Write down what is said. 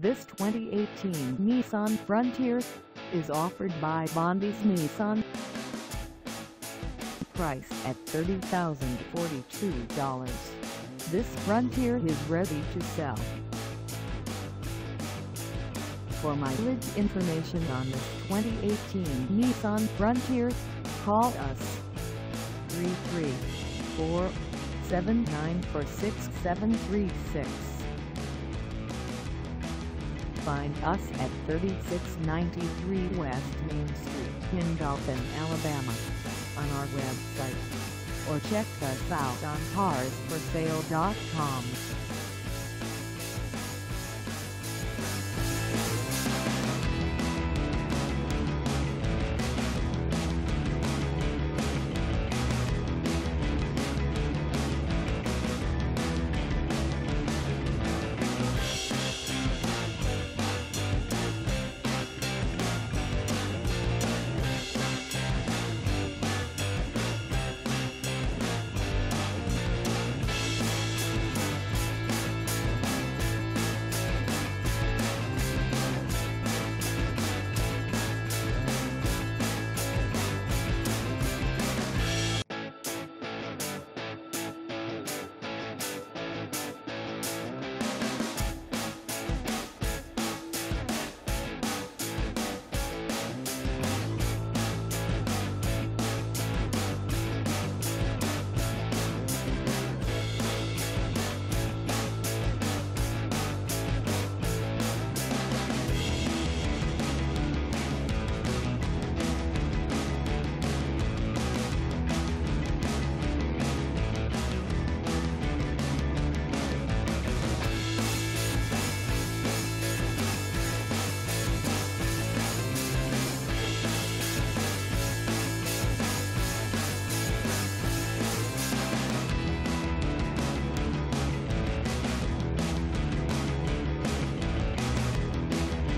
This 2018 Nissan Frontier is offered by Bondi's Nissan. Price at $30,042. This Frontier is ready to sell. For mileage information on this 2018 Nissan Frontier, call us 334-794-6736. Find us at 3693 West Main Street in Dothan, Alabama, on our website, or check us out on carsforsale.com.